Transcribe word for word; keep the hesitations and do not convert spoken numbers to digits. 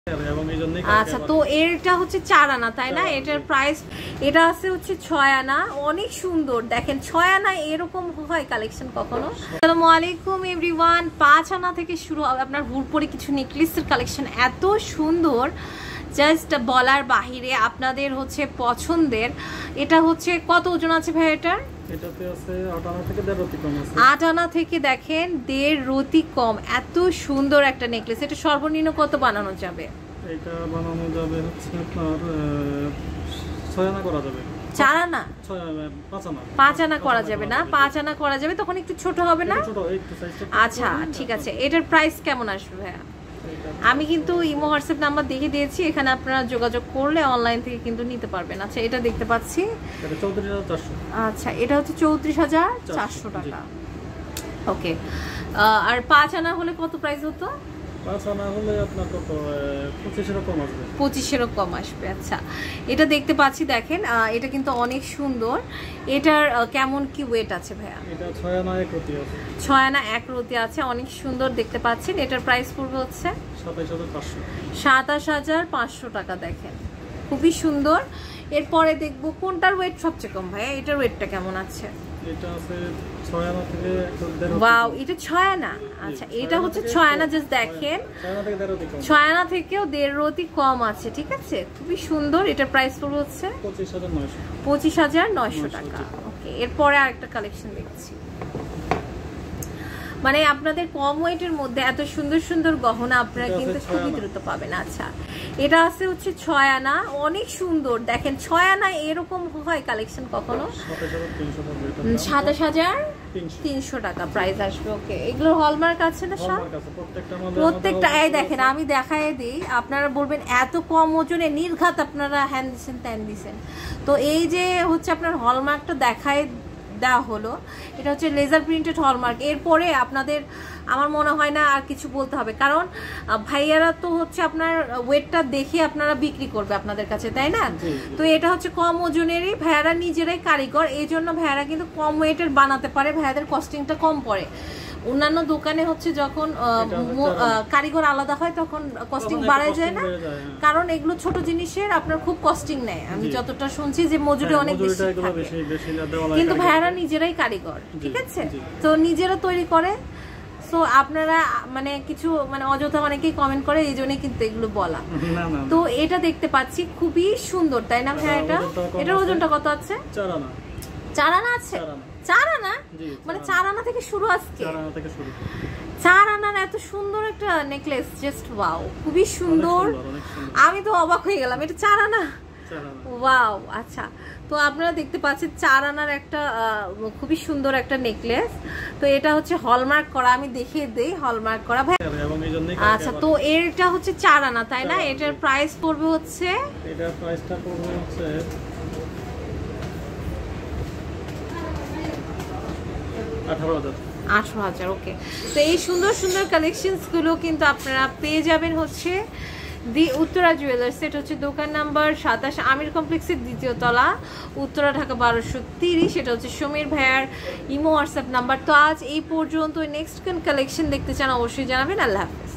আচ্ছা, তো এটা হচ্ছে চার আনা তাই না? এটার প্রাইস এটা আছে হচ্ছে ছয় আনা। অনেক সুন্দর, দেখেন ছয় আনা এরকম হয় কালেকশন কখনো। আসসালামু আলাইকুম এভরিওয়ান। পাঁচ আনা থেকে শুরু হবে আপনার হুড়পড়ে কিছু নেকলেসের কালেকশন, এত সুন্দর জাস্ট বলার বাহিরে, আপনাদের হচ্ছে পছন্দের। এটা হচ্ছে কত ওজন আছে ভাই এটার? এটাতে আছে আট আনা থেকে দেড় রতি কম আছে। আট আনা থেকে দেখেন দেড় রতি কম। এত সুন্দর একটা নেকলেস। এটা সর্বনিম্ন কত বানানো যাবে? এটা বানানো যাবে হচ্ছে আপনার ছয় আনা করা যাবে। চার আনা? পাঁচ আনা। পাঁচ আনা করা যাবে না? পাঁচ আনা করা যাবে, তখন একটু ছোট হবে না? ছোট একটু সাইজটা। আচ্ছা ঠিক আছে। এটার প্রাইস কেমন আসবে ভাইয়া? আমি কিন্তু ইমো হোয়াটসঅ্যাপ নাম্বার দেখে দিয়েছি, এখানে আপনারা যোগাযোগ করলে অনলাইন থেকে কিন্তু নিতে পারবেন। আচ্ছা, এটা দেখতে পাচ্ছি। আচ্ছা, এটা হচ্ছে চৌত্রিশ হাজার চারশো টাকা। ওকে, আর পাঁচ আনা হলে কত প্রাইস হতো? পাঁচ আনা হলে আপনার কত পঁচিশেরও কম আসবে। পঁচিশেরও কম আসবে। আচ্ছা, এটা দেখতে পাচ্ছি, দেখেন এটা কিন্তু অনেক সুন্দর। এটার কেমন কি ওয়েট আছে ভাইয়া? এটা ছয় আনা এক রতি আছে। ছয় আনা এক রতি আছে, অনেক সুন্দর দেখতে পাচ্ছেন। এটার প্রাইস পড়বে হচ্ছে সাতাশ হাজার পাঁচশো। সাতাশ হাজার পাঁচশো টাকা। দেখেন খুবই সুন্দর। এরপরে দেখবো কোনটার ওয়েট সবচেয়ে কম ভাইয়া? এটার ওয়েটটা কেমন আছে? এটা আছে ছয় আনা থেকে দেড়। ওয়াও, এটা ছয় আনা। আচ্ছা, এটা হচ্ছে ছয় আনা। জাস্ট দেখেন ছয় আনা থেকেও দেড় রতি কম আছে। ঠিক আছে, খুবই সুন্দর। এটার প্রাইস পড়বে হচ্ছে পঁচিশ হাজার নয়শো। পঁচিশ হাজার নয়শো টাকা। ওকে, এরপরে আরেকটা কালেকশন দেখছি। মানে আপনাদের কম ওয়েটের মধ্যে এত সুন্দর সুন্দর গহনা আপনারা কিন্তু খুবই দ্রুত পাবেন। আচ্ছা, এটা আছে হচ্ছে ছয় আনা। অনেক সুন্দর, দেখেন ছয় আনা এরকম হয় কালেকশন কখনো? সাতাশ হাজার তিনশো টাকা প্রাইস আসবে। ওকে, এগুলোর হলমার্ক আছে না সব? প্রত্যেকটা। এই দেখেন, আমি দেখাই দিই, আপনারা বলবেন এত কম ওজনে নির্ঘাত আপনারা হ্যান দিচ্ছেন ত্যান দিচ্ছেন। তো এই যে হচ্ছে আপনার হলমার্কটা দেখায় দেওয়া হলো, এটা হচ্ছে লেজার প্রিন্টেড হলমার্ক। এরপরে আপনাদের আমার মনে হয় না আর কিছু বলতে হবে, কারণ ভাইয়ারা তো হচ্ছে আপনার ওয়েটটা দেখে আপনারা বিক্রি করবে আপনাদের কাছে, তাই না? তো এটা হচ্ছে কম ওজনেরই, ভাইয়ারা নিজেরাই কারিগর, এই জন্য ভাইয়ারা কিন্তু কম ওয়েটের বানাতে পারে, ভাইয়াদের কস্টিংটা কম পড়ে। অন্যান্য দোকানে হচ্ছে যখন কারিগর আলাদা হয় তখন কস্টিং বাড়ায় যায় না, কারণ এগুলো ছোট জিনিসের আপনার খুব কস্টিং নেয়। আমি যতটা শুনছি যে মজুরি অনেক বেশি থাকে, কিন্তু ভাইয়ারা নিজেরাই কারিগর। ঠিক আছে, তো নিজেরা তৈরি করে। সো আপনারা মানে কিছু মানে অযথা অনেকেই কমেন্ট করে, এই জন্যই কিন্তু এগুলো বলা। তো এটা দেখতে পাচ্ছি খুবই সুন্দর, তাই না ভাইয়া? এটা এটার ওজনটা কত আছে? চার আনা। চার আনা আছে? চার আনা মানে চার আনা থেকে শুরু আজকে? চার আনার এত সুন্দর একটা নেকলেস, জাস্ট ওয়াও, খুবই সুন্দর। আমি তো অবাক হয়ে গেলাম, এটা চার আনা? ওয়াও। আচ্ছা, তো আপনারা দেখতে পাচ্ছেন চার আনার একটা খুবই সুন্দর একটা নেকলেস। তো এটা হচ্ছে হলমার্ক করা, আমি দেখিয়ে দেই হলমার্ক করা ভাই। আচ্ছা, তো এটা হচ্ছে চার আনা তাই না? এটার প্রাইস পড়বে হচ্ছে, এটার প্রাইসটা পড়বে হচ্ছে আঠারো হাজার। আঠারো হাজার। ওকে, তো এই সুন্দর সুন্দর কালেকশনস গুলো কিন্তু আপনারা পেয়ে যাবেন হচ্ছে দি উত্তরা জুয়েলার্স। এটা হচ্ছে দোকান নাম্বার সাতাশ, আমির কমপ্লেক্সের দ্বিতীয় তলা, উত্তরা, ঢাকা বারোশো তিরিশ। এটা হচ্ছে সমীর ভাইয়ার ইমো হোয়াটসঅ্যাপ নাম্বার। তো আজ এই পর্যন্ত। নেক্সট কোন কালেকশন দেখতে চান অবশ্যই জানাবেন। আল্লাহ হাফেজ।